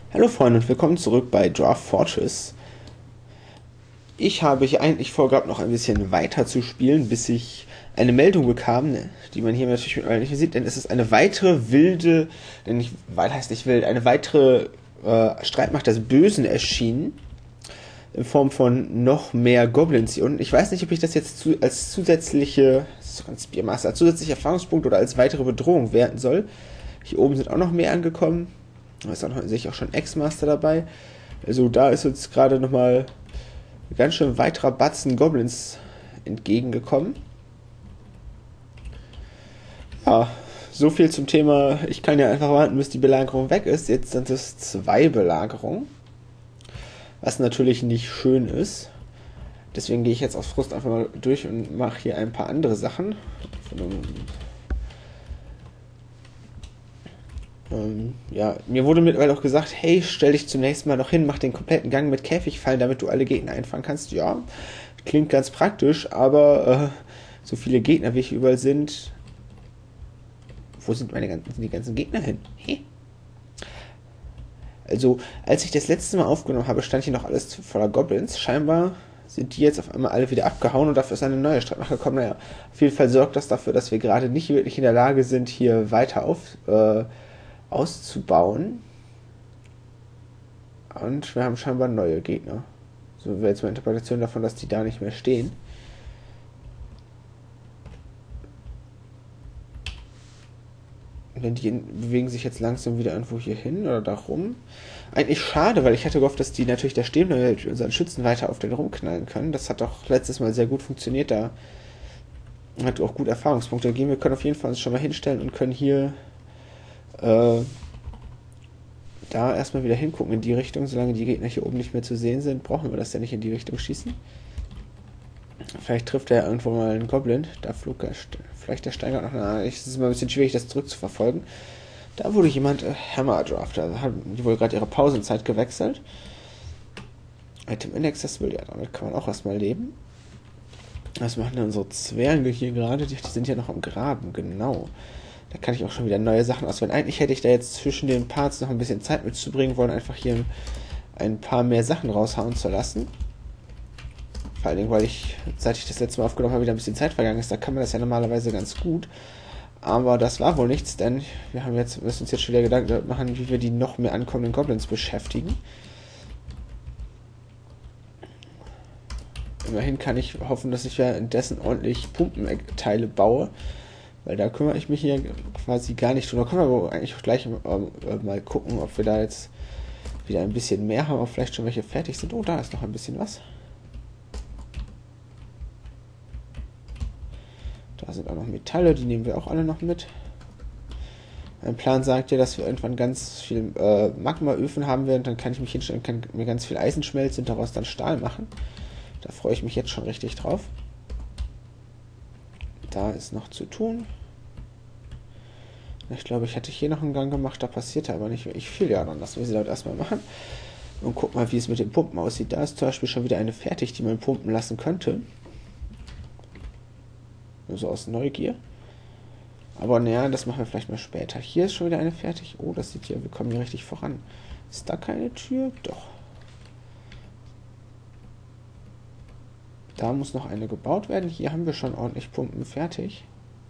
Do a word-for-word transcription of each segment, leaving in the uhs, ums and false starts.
Hallo Freunde und willkommen zurück bei Dwarf Fortress. Ich habe hier eigentlich vorgehabt, noch ein bisschen weiter zu spielen, bis ich eine Meldung bekam, die man hier natürlich mittlerweile nicht mehr sieht, denn es ist eine weitere wilde, denn nicht, weil heißt nicht wild, eine weitere äh, Streitmacht des Bösen erschienen, in Form von noch mehr Goblins hier unten. Ich weiß nicht, ob ich das jetzt zu, als zusätzliche, als Spearmaster, als zusätzlicher Erfahrungspunkt oder als weitere Bedrohung werten soll. Hier oben sind auch noch mehr angekommen. Da ist auch noch, sehe ich auch schon Ex-Master dabei. Also da ist uns gerade nochmal ein ganz schön weiterer Batzen Goblins entgegengekommen. Ja, so viel zum Thema, ich kann ja einfach warten, bis die Belagerung weg ist. Jetzt sind es zwei Belagerungen. Was natürlich nicht schön ist. Deswegen gehe ich jetzt aus Frust einfach mal durch und mache hier ein paar andere Sachen. Ähm, ja, mir wurde mittlerweile auch gesagt, hey, stell dich zunächst mal noch hin, mach den kompletten Gang mit Käfigfallen, damit du alle Gegner einfangen kannst. Ja, klingt ganz praktisch, aber äh, so viele Gegner, wie hier überall sind, wo sind meine ganzen, sind die ganzen Gegner hin? Hey. Also, als ich das letzte Mal aufgenommen habe, stand hier noch alles voller Goblins. Scheinbar sind die jetzt auf einmal alle wieder abgehauen und dafür ist eine neue Streitmacht gekommen. Naja, auf jeden Fall sorgt das dafür, dass wir gerade nicht wirklich in der Lage sind, hier weiter auf äh, auszubauen. Und wir haben scheinbar neue Gegner. So wäre jetzt meine Interpretation davon, dass die da nicht mehr stehen. Denn die bewegen sich jetzt langsam wieder irgendwo hier hin oder da rum. Eigentlich schade, weil ich hatte gehofft, dass die natürlich da stehen und unseren Schützen weiter auf den rumknallen können. Das hat doch letztes Mal sehr gut funktioniert. Da hat auch gut Erfahrungspunkte gegeben. Wir können auf jeden Fall uns schon mal hinstellen und können hier äh, da erstmal wieder hingucken in die Richtung. Solange die Gegner hier oben nicht mehr zu sehen sind, brauchen wir das ja nicht in die Richtung schießen. Vielleicht trifft er irgendwo mal einen Goblin. Da flog er, vielleicht der Stein noch. Na, es ist immer ein bisschen schwierig, das zurückzuverfolgen. Da wurde jemand äh, Hammer Draft. Da haben die wohl gerade ihre Pausenzeit gewechselt. Item Inaccessible, ja, damit kann man auch erstmal leben. Was machen denn unsere Zwerge hier gerade? Die, die sind ja noch am Graben, genau. Da kann ich auch schon wieder neue Sachen auswählen. Eigentlich hätte ich da jetzt zwischen den Parts noch ein bisschen Zeit mitzubringen wollen, einfach hier ein paar mehr Sachen raushauen zu lassen. Vor allen Dingen, weil ich, seit ich das letzte Mal aufgenommen habe, wieder ein bisschen Zeit vergangen ist. Da kann man das ja normalerweise ganz gut. Aber das war wohl nichts, denn wir haben jetzt, müssen uns jetzt schon wieder Gedanken machen, wie wir die noch mehr ankommenden Goblins beschäftigen. Immerhin kann ich hoffen, dass ich währenddessen ordentlich Pumpenteile baue. Weil da kümmere ich mich hier quasi gar nicht drum. Da können wir aber eigentlich gleich äh, mal gucken, ob wir da jetzt wieder ein bisschen mehr haben, ob vielleicht schon welche fertig sind. Oh, da ist noch ein bisschen was. Da sind auch noch Metalle, die nehmen wir auch alle noch mit. Mein Plan sagt ja, dass wir irgendwann ganz viel äh, Magmaöfen haben werden. Dann kann ich mich hinstellen, kann mir ganz viel Eisen schmelzen und daraus dann Stahl machen. Da freue ich mich jetzt schon richtig drauf. Da ist noch zu tun. Ich glaube, ich hätte hier noch einen Gang gemacht, da passierte aber nicht wirklich viel. Ja, dann lassen wir sie dort erstmal machen. Und gucken mal, wie es mit den Pumpen aussieht. Da ist zum Beispiel schon wieder eine fertig, die man pumpen lassen könnte. Nur so aus Neugier. Aber naja, das machen wir vielleicht mal später. Hier ist schon wieder eine fertig. Oh, das sieht hier, wir kommen hier richtig voran. Ist da keine Tür? Doch. Da muss noch eine gebaut werden. Hier haben wir schon ordentlich Pumpen fertig.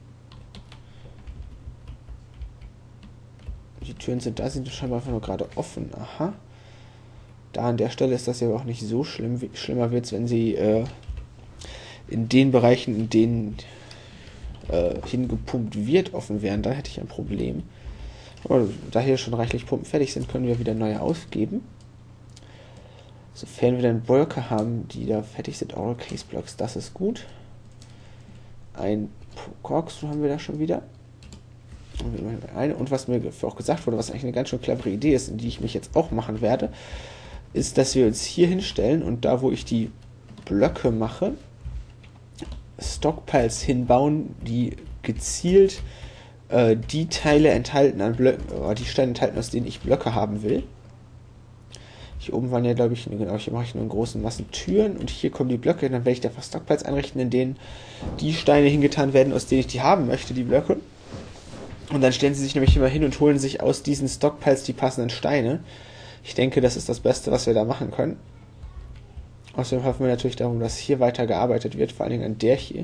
Die Türen sind da, sind scheinbar einfach nur gerade offen. Aha. Da an der Stelle ist das ja auch nicht so schlimm. Wie, schlimmer wird es, wenn sie äh, in den Bereichen, in denen äh, hingepumpt wird, offen wären. Da hätte ich ein Problem. Aber da hier schon reichlich Pumpen fertig sind, können wir wieder neue ausgeben. Sofern wir dann Wolke haben, die da fertig sind, Oral Case Blocks, das ist gut. Ein Corkscrew haben wir da schon wieder. Und was mir auch gesagt wurde, was eigentlich eine ganz schön clevere Idee ist, in die ich mich jetzt auch machen werde, ist, dass wir uns hier hinstellen und da, wo ich die Blöcke mache, Stockpiles hinbauen, die gezielt äh, die Teile enthalten an Blöcken, oder die Steine enthalten, aus denen ich Blöcke haben will. Hier oben waren ja, glaube ich, genau, hier mache ich nur in großen Massen Türen und hier kommen die Blöcke, dann werde ich da einfach Stockpiles einrichten, in denen die Steine hingetan werden, aus denen ich die haben möchte, die Blöcke. Und dann stellen sie sich nämlich immer hin und holen sich aus diesen Stockpiles die passenden Steine. Ich denke, das ist das Beste, was wir da machen können. Außerdem hoffen wir natürlich darum, dass hier weiter gearbeitet wird, vor allen Dingen an der hier.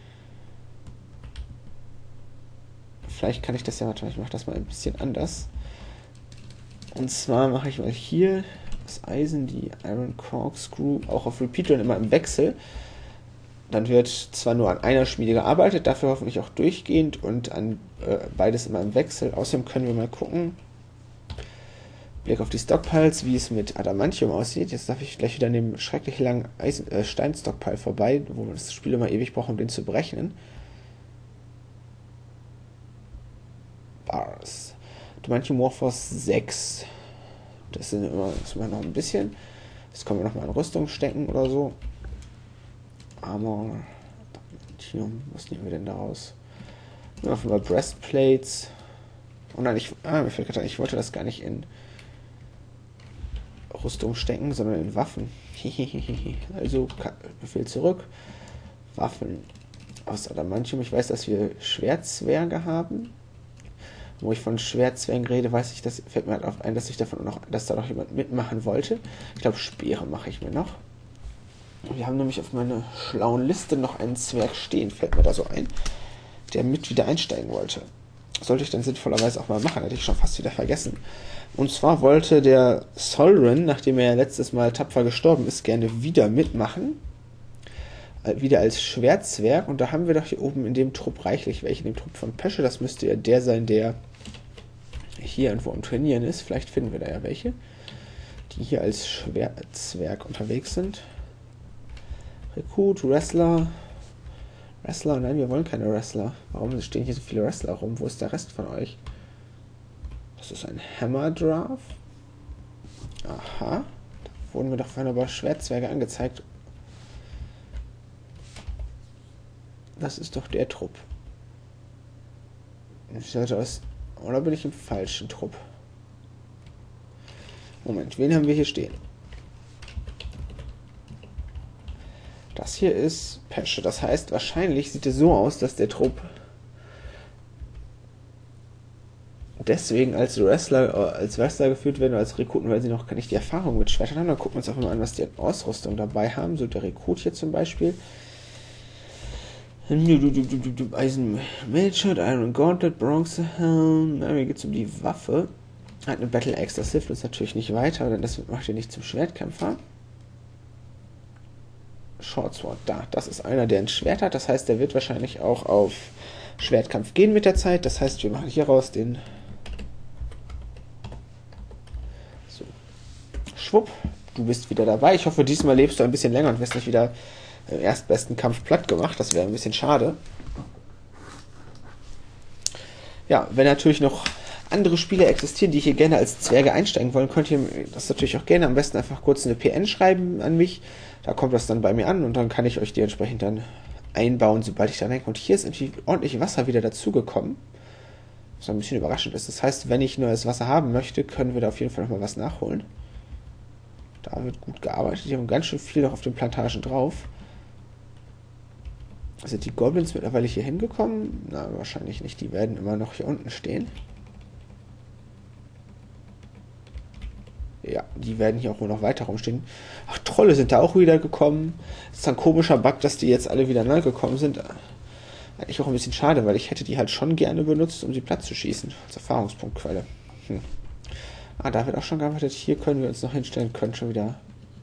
Vielleicht kann ich das ja mal, ich mache das mal ein bisschen anders. Und zwar mache ich mal hier das Eisen, die Iron Corkscrew, auch auf Repeat und immer im Wechsel. Dann wird zwar nur an einer Schmiede gearbeitet, dafür hoffentlich auch durchgehend und an äh, beides immer im Wechsel. Außerdem können wir mal gucken, Blick auf die Stockpiles, wie es mit Adamantium aussieht. Jetzt darf ich gleich wieder an dem schrecklich langen Eisen, äh, Steinstockpile vorbei, wo man das Spiel immer ewig braucht, um den zu berechnen. Bars. Adamantium Warforce sechs. Das sind immer, das ist immer noch ein bisschen. Jetzt können wir nochmal in Rüstung stecken oder so. Armor. Adamantium. Was nehmen wir denn daraus? Ja, mal Breastplates. Oh nein, ich, ah, mir fällt gerade ein, ich wollte das gar nicht in Rüstung stecken, sondern in Waffen. Also, Befehl zurück. Waffen aus Adamantium. Ich weiß, dass wir Schwertzwerge haben. Wo ich von Schwertzwergen rede, weiß ich, das fällt mir halt auf ein, dass ich davon noch, dass da noch jemand mitmachen wollte. Ich glaube, Speere mache ich mir noch. Wir haben nämlich auf meiner schlauen Liste noch einen Zwerg stehen, fällt mir da so ein, der mit wieder einsteigen wollte. Sollte ich dann sinnvollerweise auch mal machen, hätte ich schon fast wieder vergessen. Und zwar wollte der Solren, nachdem er ja letztes Mal tapfer gestorben ist, gerne wieder mitmachen. Wieder als Schwertzwerg. Und da haben wir doch hier oben in dem Trupp reichlich welche. In dem Trupp von Pesche, das müsste ja der sein, der hier irgendwo am Trainieren ist. Vielleicht finden wir da ja welche, die hier als Schwertzwerg unterwegs sind. Rekrut, Wrestler. Wrestler, nein, wir wollen keine Wrestler. Warum stehen hier so viele Wrestler rum? Wo ist der Rest von euch? Das ist ein Hammer Draft. Aha. Da wurden wir doch vorhin aber Schwertzwerge angezeigt. Das ist doch der Trupp. Ich sollte aus. Oder bin ich im falschen Trupp? Moment, wen haben wir hier stehen? Das hier ist Pesche. Das heißt, wahrscheinlich sieht es so aus, dass der Trupp deswegen als Wrestler, als Wrestler geführt werden, als Rekruten, weil sie noch nicht die Erfahrung mit Schwertern haben. Dann gucken wir uns auch mal an, was die an Ausrüstung dabei haben. So der Rekrut hier zum Beispiel. Eisen Mailshot, Iron Gauntlet, Bronze Helm. Na, mir geht es um die Waffe. Hat eine Battle Axe. Das hilft uns natürlich nicht weiter, denn das macht ihr nicht zum Schwertkämpfer. Shortsword, da. Das ist einer, der ein Schwert hat. Das heißt, der wird wahrscheinlich auch auf Schwertkampf gehen mit der Zeit. Das heißt, wir machen hier raus den. So. Schwupp. Du bist wieder dabei. Ich hoffe, diesmal lebst du ein bisschen länger und wirst nicht wieder im erstbesten Kampf platt gemacht. Das wäre ein bisschen schade. Ja, wenn natürlich noch andere Spieler existieren, die hier gerne als Zwerge einsteigen wollen, könnt ihr das natürlich auch gerne am besten einfach kurz eine P N schreiben an mich. Da kommt das dann bei mir an und dann kann ich euch die entsprechend dann einbauen, sobald ich da denke. Und hier ist irgendwie ordentlich Wasser wieder dazugekommen. Was ein bisschen überraschend ist. Das heißt, wenn ich neues Wasser haben möchte, können wir da auf jeden Fall nochmal was nachholen. Da wird gut gearbeitet. Die haben ganz schön viel noch auf den Plantagen drauf. Sind die Goblins mittlerweile hier hingekommen? Na, wahrscheinlich nicht. Die werden immer noch hier unten stehen. Ja, die werden hier auch wohl noch weiter rumstehen. Ach, Trolle sind da auch wieder gekommen. Das ist ein komischer Bug, dass die jetzt alle wieder neu gekommen sind. Eigentlich auch ein bisschen schade, weil ich hätte die halt schon gerne benutzt, um sie platt zu schießen. Als Erfahrungspunktquelle. Hm. Ah, da wird auch schon gearbeitet. Hier können wir uns noch hinstellen, können schon wieder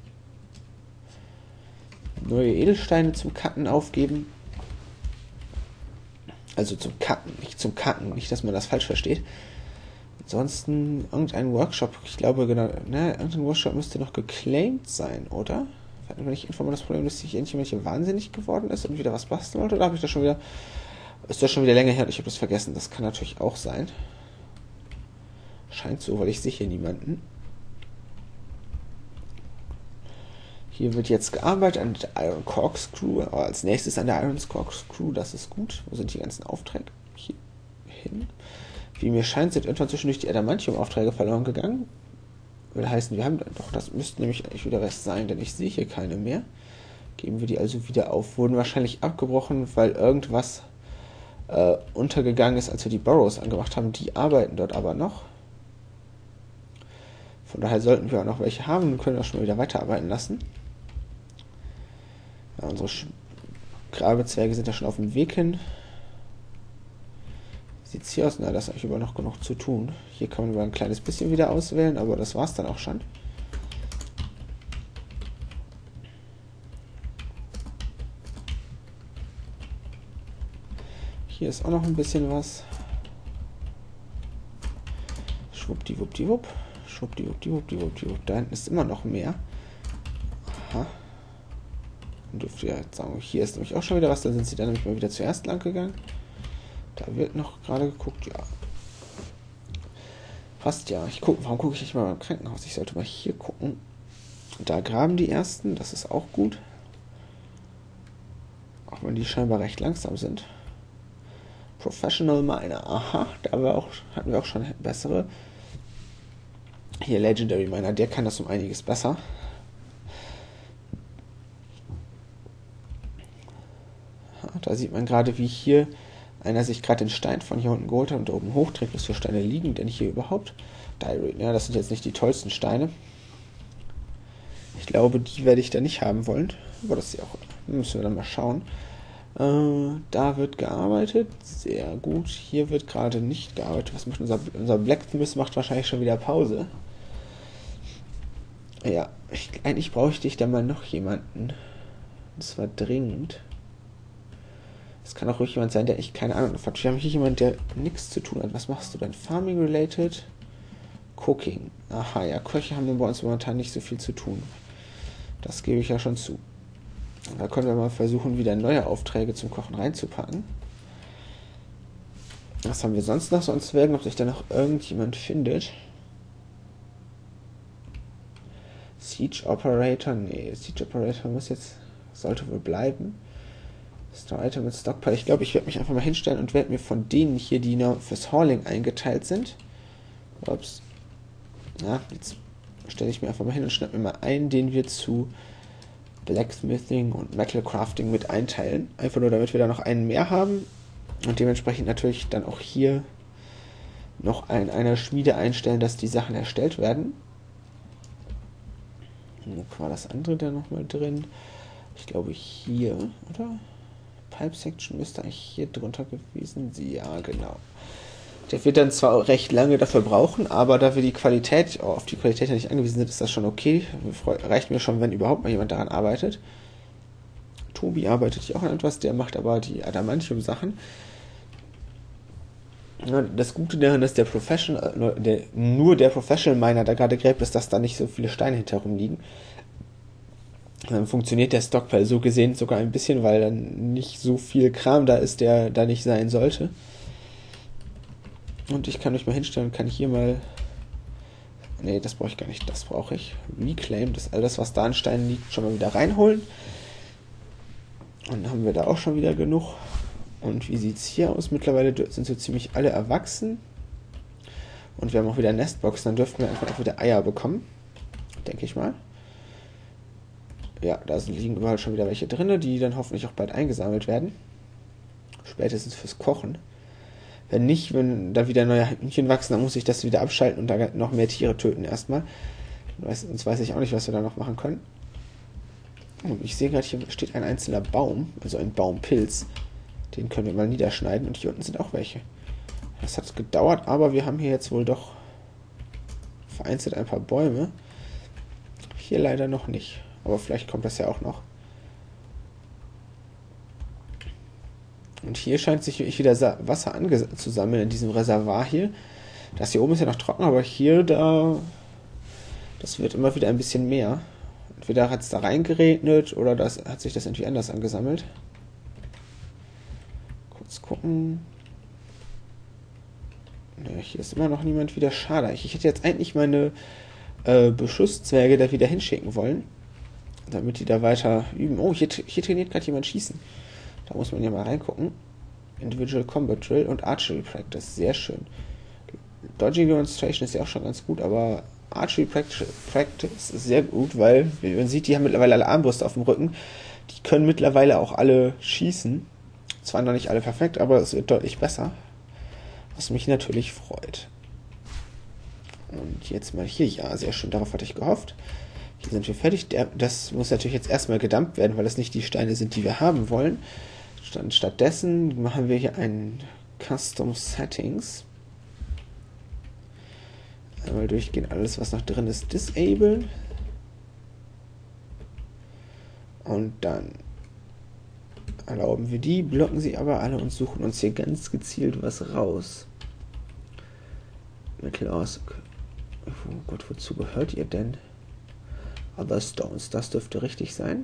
neue Edelsteine zum Cutten aufgeben. Also zum Cutten, nicht zum Cutten. Nicht, dass man das falsch versteht. Ansonsten irgendein Workshop, ich glaube genau, ne, irgendein Workshop müsste noch geclaimed sein, oder? Wenn ich informiert das Problem, dass sich irgendjemand hier wahnsinnig geworden ist und wieder was basteln wollte, oder habe ich das schon wieder, ist das schon wieder länger her und ich habe das vergessen, das kann natürlich auch sein. Scheint so, weil ich sehe hier niemanden. Hier wird jetzt gearbeitet an der Iron Corkscrew, aber als nächstes an der Iron Corkscrew, das ist gut. Wo sind die ganzen Aufträge? Hier hin. Wie mir scheint, sind irgendwann zwischendurch die Adamantium-Aufträge verloren gegangen. Will heißen, wir haben doch, das müsste nämlich eigentlich wieder was sein, denn ich sehe hier keine mehr. Geben wir die also wieder auf. Wurden wahrscheinlich abgebrochen, weil irgendwas äh, untergegangen ist, als wir die Burrows angemacht haben. Die arbeiten dort aber noch. Von daher sollten wir auch noch welche haben und können auch schon mal wieder weiterarbeiten lassen. Ja, unsere Grabezwerge sind ja schon auf dem Weg hin. Sieht es hier aus? Na, da ist eigentlich überall noch genug zu tun. Hier kann man über ein kleines bisschen wieder auswählen, aber das war es dann auch schon. Hier ist auch noch ein bisschen was. Schwuppdiwuppdiwupp. Schwuppdiwuppdiwuppdiwupp. Da hinten ist immer noch mehr. Aha. Dann dürfte ja jetzt sagen, hier ist nämlich auch schon wieder was. Dann sind sie dann nämlich mal wieder zuerst lang gegangen. Da wird noch gerade geguckt, ja. Passt ja. Ich gucke, warum gucke ich nicht mal beim Krankenhaus? Ich sollte mal hier gucken. Da graben die ersten, das ist auch gut. Auch wenn die scheinbar recht langsam sind. Professional Miner, aha, da haben wir auch, hatten wir auch schon bessere. Hier Legendary Miner, der kann das um einiges besser. Aha, da sieht man gerade, wie hier einer sich gerade den Stein von hier unten geholt hat und da oben hochträgt. Was für Steine liegen denn hier überhaupt? Diary, ja, das sind jetzt nicht die tollsten Steine. Ich glaube, die werde ich da nicht haben wollen. Aber das ist ja auch, müssen wir dann mal schauen. Äh, da wird gearbeitet. Sehr gut. Hier wird gerade nicht gearbeitet. Was macht unser, unser Blacksmith? Macht wahrscheinlich schon wieder Pause. Ja, ich, eigentlich bräuchte ich da mal noch jemanden. Und zwar dringend. Es kann auch ruhig jemand sein, der echt keine Ahnung davon hat. Wir haben hier jemanden, der nichts zu tun hat. Was machst du denn? Farming related? Cooking. Aha, ja, Köche haben bei uns momentan nicht so viel zu tun. Das gebe ich ja schon zu. Da können wir mal versuchen, wieder neue Aufträge zum Kochen reinzupacken. Was haben wir sonst noch so an Zwergen, ob sich da noch irgendjemand findet? Siege Operator? Nee, Siege Operator muss jetzt, sollte wohl bleiben. Store Item mit Stockpile. Ich glaube, ich werde mich einfach mal hinstellen und werde mir von denen hier, die noch fürs Hauling eingeteilt sind. Ups. Ja, jetzt stelle ich mir einfach mal hin und schnappe mir mal einen, den wir zu Blacksmithing und Metal Crafting mit einteilen. Einfach nur, damit wir da noch einen mehr haben und dementsprechend natürlich dann auch hier noch in einer Schmiede einstellen, dass die Sachen erstellt werden. Wo war das andere da nochmal drin? Ich glaube hier, oder? Pipe Section müsste eigentlich hier drunter gewesen sein. Ja, genau. Der wird dann zwar recht lange dafür brauchen, aber da wir die Qualität, auf die Qualität ja nicht angewiesen sind, ist das schon okay. Reicht mir schon, wenn überhaupt mal jemand daran arbeitet. Tobi arbeitet hier auch an etwas, der macht aber die Adamantium-Sachen. Ja, das Gute daran ist, der Professional, der, nur der Professional Miner da gerade gräbt, ist, dass da nicht so viele Steine hinterherum liegen. Dann funktioniert der Stockpile so gesehen sogar ein bisschen, weil dann nicht so viel Kram da ist, der da nicht sein sollte. Und ich kann mich mal hinstellen und kann hier mal... Ne, das brauche ich gar nicht, das brauche ich. Reclaim, das alles, was da an Steinen liegt, schon mal wieder reinholen. Und dann haben wir da auch schon wieder genug. Und wie sieht es hier aus? Mittlerweile sind so ziemlich alle erwachsen. Und wir haben auch wieder Nestboxen, dann dürften wir einfach auch wieder Eier bekommen. Denke ich mal. Ja, da liegen überall schon wieder welche drin, die dann hoffentlich auch bald eingesammelt werden. Spätestens fürs Kochen. Wenn nicht, wenn da wieder neue Hühnchen wachsen, dann muss ich das wieder abschalten und da noch mehr Tiere töten erstmal. Sonst weiß ich auch nicht, was wir da noch machen können. Und ich sehe gerade, hier steht ein einzelner Baum, also ein Baumpilz. Den können wir mal niederschneiden und hier unten sind auch welche. Das hat gedauert, aber wir haben hier jetzt wohl doch vereinzelt ein paar Bäume. Hier leider noch nicht. Aber vielleicht kommt das ja auch noch. Und hier scheint sich wieder Wasser anzusammeln in diesem Reservoir hier. Das hier oben ist ja noch trocken, aber hier, da, das wird immer wieder ein bisschen mehr. Entweder hat es da reingeregnet oder das, hat sich das irgendwie anders angesammelt. Kurz gucken. Ne, hier ist immer noch niemand wieder. Schade. Ich hätte jetzt eigentlich meine äh, Beschusszwerge da wieder hinschicken wollen, damit die da weiter üben. Oh, hier, hier trainiert gerade jemand Schießen. Da muss man ja mal reingucken. Individual Combat Drill und Archery Practice. Sehr schön. Dodging Demonstration ist ja auch schon ganz gut, aber Archery Practice ist sehr gut, weil, wie man sieht, die haben mittlerweile alle Armbrüste auf dem Rücken. Die können mittlerweile auch alle schießen. Zwar noch nicht alle perfekt, aber es wird deutlich besser. Was mich natürlich freut. Und jetzt mal hier, ja, sehr schön, darauf hatte ich gehofft. Hier sind wir fertig. Der, das muss natürlich jetzt erstmal gedumpt werden, weil das nicht die Steine sind, die wir haben wollen. Statt, stattdessen machen wir hier einen Custom Settings. Einmal durchgehen, alles was noch drin ist, disablen. Und dann erlauben wir die, blocken sie aber alle und suchen uns hier ganz gezielt was raus. Metal aus. Oh Gott, wozu gehört ihr denn? Other Stones, das dürfte richtig sein.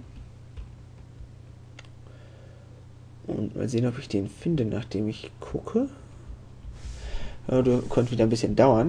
Und mal sehen, ob ich den finde, nachdem ich gucke. Ja, du konnte wieder ein bisschen dauern.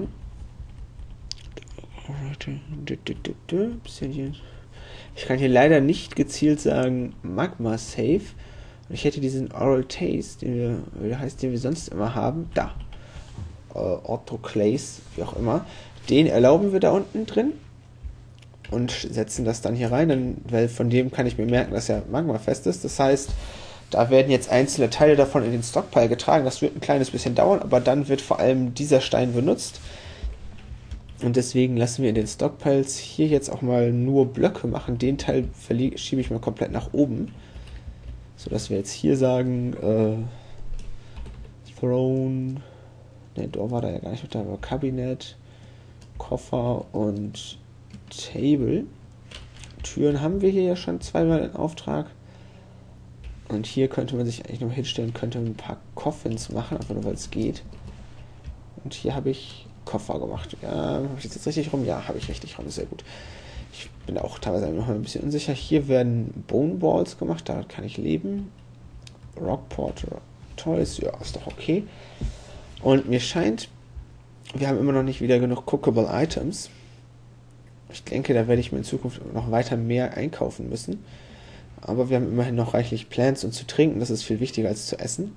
Ich kann hier leider nicht gezielt sagen Magma Safe. Ich hätte diesen Oral Taste, den wir, wie der heißt, den wir sonst immer haben, da. Äh, Autoclays, wie auch immer. Den erlauben wir da unten drin und setzen das dann hier rein, dann, weil von dem kann ich mir merken, dass er magmafest ist. Das heißt, da werden jetzt einzelne Teile davon in den Stockpile getragen. Das wird ein kleines bisschen dauern, aber dann wird vor allem dieser Stein benutzt. Und deswegen lassen wir in den Stockpiles hier jetzt auch mal nur Blöcke machen. Den Teil schiebe ich mal komplett nach oben. Sodass wir jetzt hier sagen, äh, Throne, ne, Door war da ja gar nicht mit da, aber Kabinett, Koffer und Table. Türen haben wir hier ja schon zweimal in Auftrag. Und hier könnte man sich eigentlich noch hinstellen, könnte ein paar Coffins machen, einfach nur weil es geht. Und hier habe ich Koffer gemacht. Ja, habe ich das jetzt richtig rum? Ja, habe ich richtig rum, sehr gut. Ich bin auch teilweise noch ein bisschen unsicher. Hier werden Bone Balls gemacht, damit kann ich leben. Rockport Toys, ja, ist doch okay. Und mir scheint, wir haben immer noch nicht wieder genug Cookable Items. Ich denke, da werde ich mir in Zukunft noch weiter mehr einkaufen müssen. Aber wir haben immerhin noch reichlich Plants und zu trinken, das ist viel wichtiger als zu essen.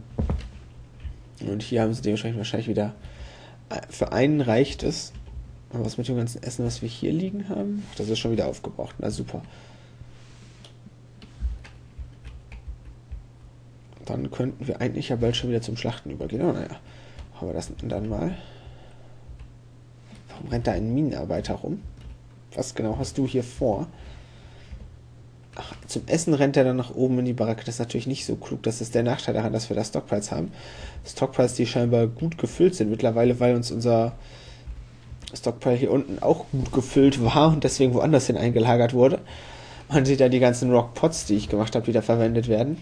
Und hier haben sie dementsprechend wahrscheinlich wieder, für einen reicht es. Aber was mit dem ganzen Essen, was wir hier liegen haben? Das ist schon wieder aufgebraucht, na super. Dann könnten wir eigentlich ja bald schon wieder zum Schlachten übergehen. Oh, naja, haben wir das dann mal. Warum rennt da ein Minenarbeiter rum? Was genau hast du hier vor? Ach, zum Essen rennt er dann nach oben in die Baracke. Das ist natürlich nicht so klug. Das ist der Nachteil daran, dass wir da Stockpiles haben. Stockpiles, die scheinbar gut gefüllt sind mittlerweile, weil uns unser Stockpile hier unten auch gut gefüllt war und deswegen woanders hin eingelagert wurde. Man sieht da die ganzen Rockpots, die ich gemacht habe, wieder verwendet werden.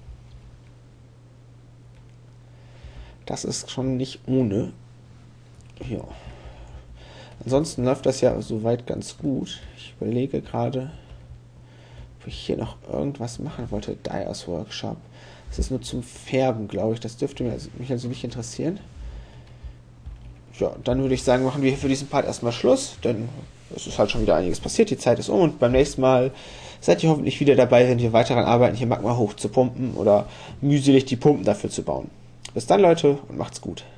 Das ist schon nicht ohne. Ja. Ansonsten läuft das ja soweit ganz gut. Ich überlege gerade, ob ich hier noch irgendwas machen wollte. Dyers Workshop. Das ist nur zum Färben, glaube ich. Das dürfte mich also nicht interessieren. Ja, dann würde ich sagen, machen wir hier für diesen Part erstmal Schluss, denn es ist halt schon wieder einiges passiert. Die Zeit ist um und beim nächsten Mal seid ihr hoffentlich wieder dabei, wenn wir weiter daran arbeiten, hier Magma hoch zu pumpen oder mühselig die Pumpen dafür zu bauen. Bis dann, Leute, und macht's gut.